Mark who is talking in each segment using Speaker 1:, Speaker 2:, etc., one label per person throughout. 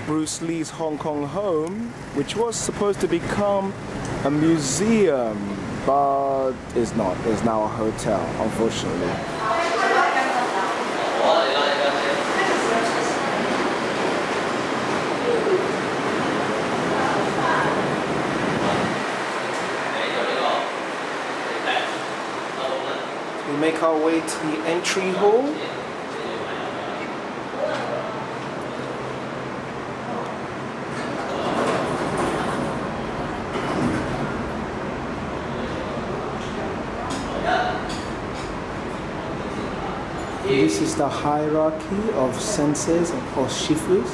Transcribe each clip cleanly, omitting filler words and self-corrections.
Speaker 1: Bruce Lee's Hong Kong home, which was supposed to become a museum, but is not. It's now a hotel, unfortunately. We make our way to the entry hall. This is the hierarchy of senseis or Sifus.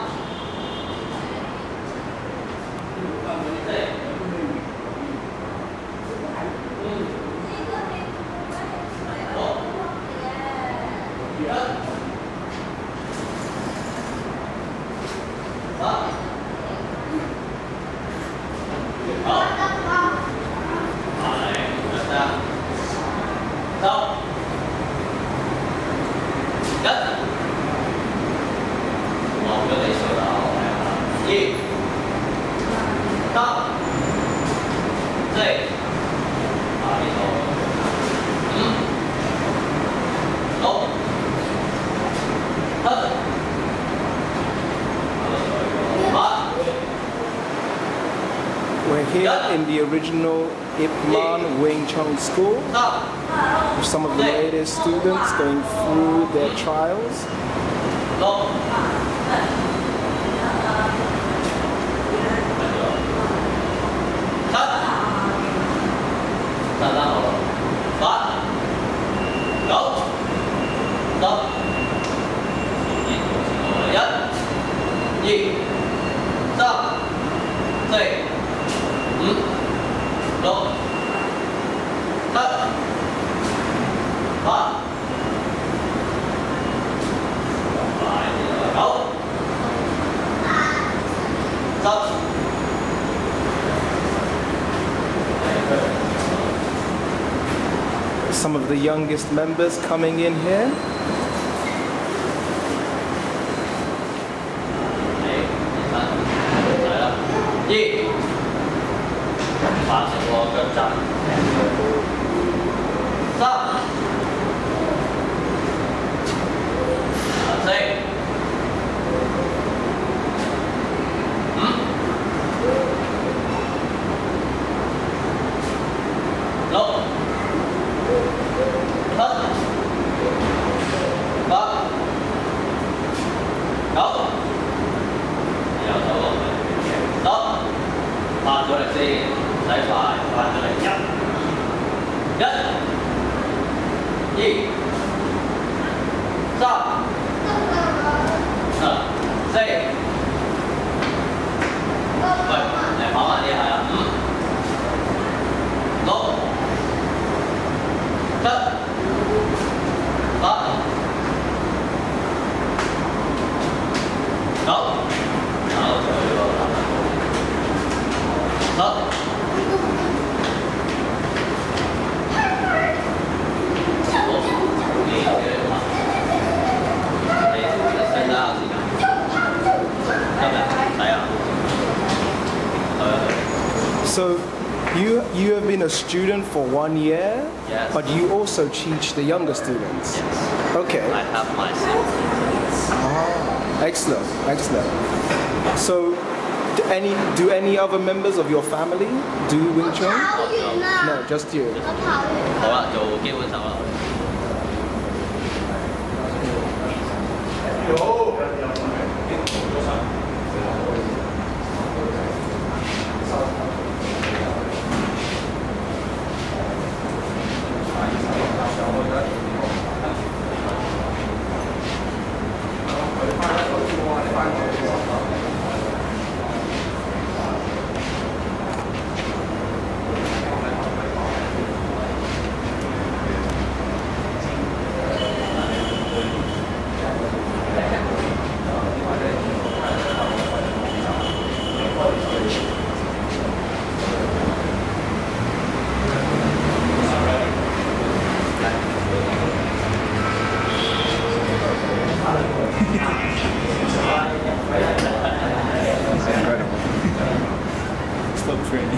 Speaker 1: We're here in the original Enigma Wing Chun school with some of the latest students going through their trials. Some of the youngest members coming in here. So you have been a student for 1 year,
Speaker 2: yes,
Speaker 1: but you also teach the younger students.
Speaker 2: Yes.
Speaker 1: Okay.
Speaker 2: I have my students.
Speaker 1: Ah, excellent, excellent. So, do any other members of your family do Wing Chun? No, just you.
Speaker 2: 好啦，就基本上啦。
Speaker 3: non-stop training.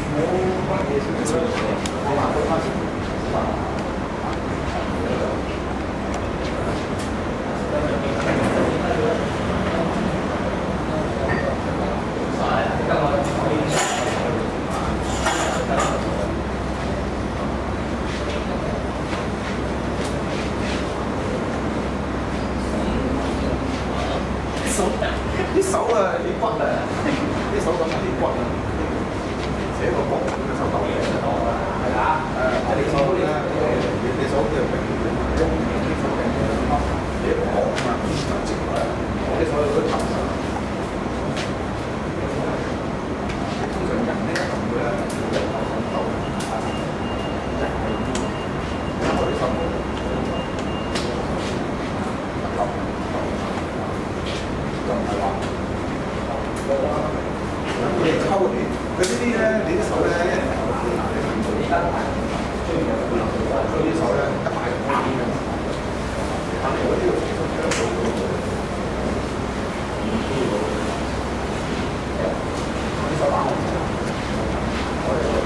Speaker 4: 啲手啊，啲骨啊，啲手咁啲骨啊，寫個骨嘅手骨嘅，係啊，即係你手咧，你手嘅平中啲手嘅，你一個啊嘛，直落，我啲手有啲頭上，通常人咧咁嘅咧，一頭上頭，我啲手。 就唔係話，你抽你，佢呢啲咧，你啲手咧一嚟頭先嗱，你見到而家啲手咧一擺就啱嘅，但係我呢度其實係做到啲手打開，我哋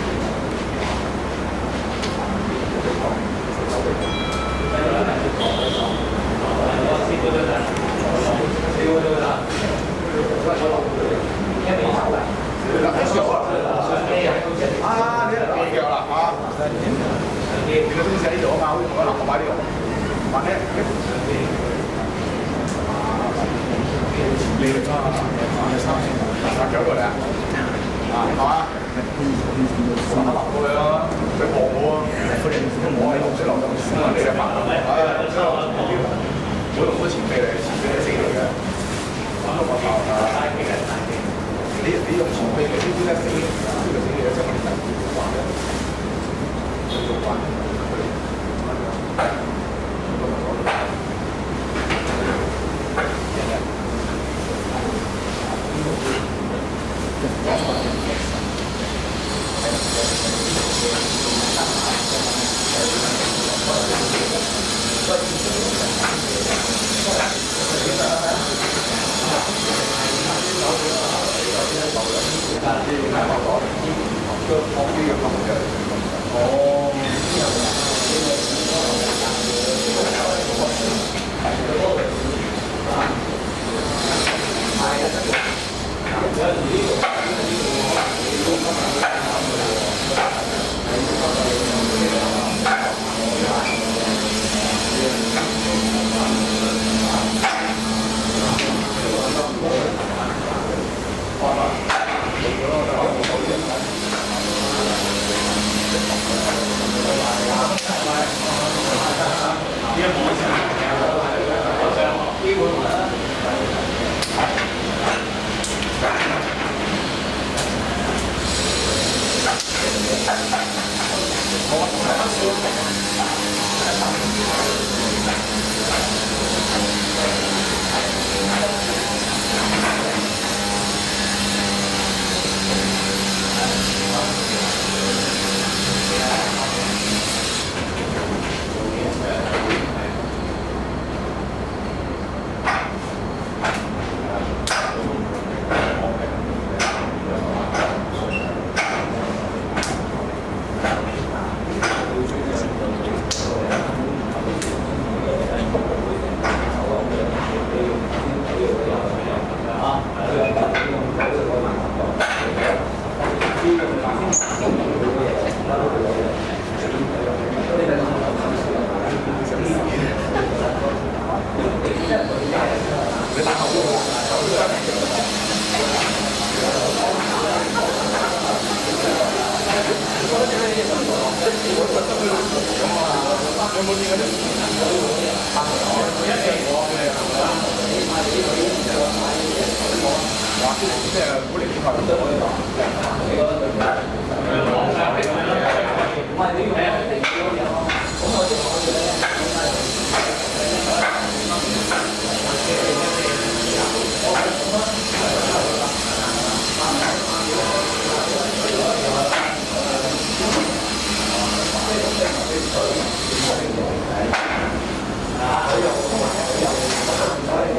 Speaker 4: 啊，你攞腳啦嚇！你個東西喺度啊嘛，好似我嗱，我擺呢度，擺呢，你差腳過嚟啊！啊，係嘛？打落過去咯，佢望我啊，我喺紅色流動線啊，你哋白，我用咗前臂嚟，前臂係死嚟嘅，咁都冇爆啊！你用前臂嘅呢啲咧死嚟㗎，呢個死嚟咧就我哋第二個關咧，做關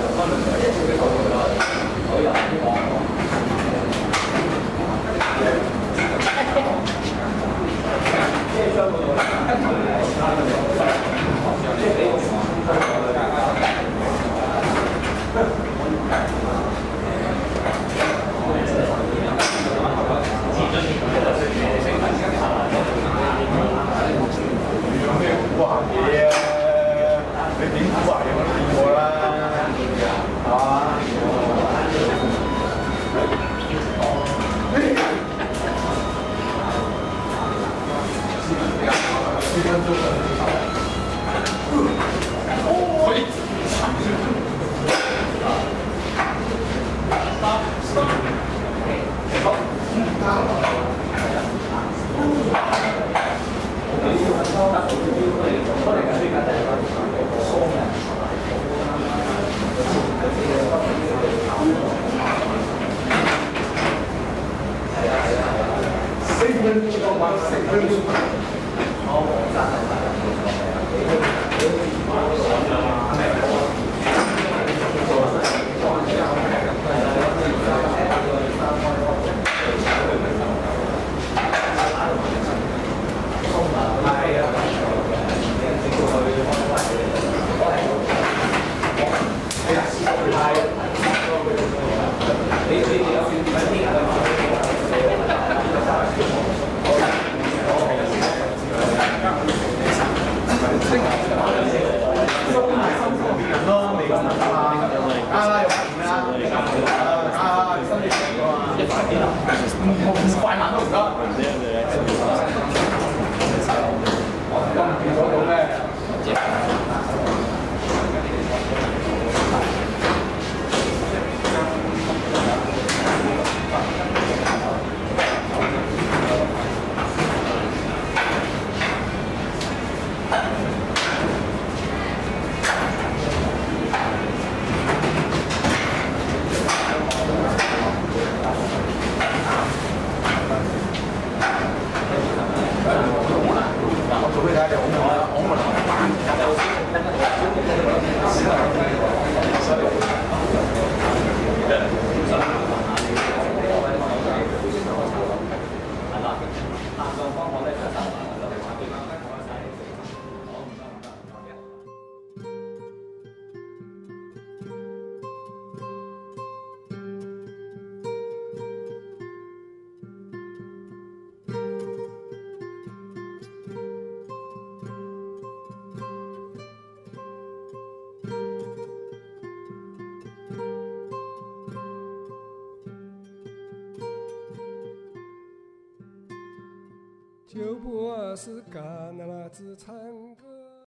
Speaker 3: 好就不是干那子唱歌。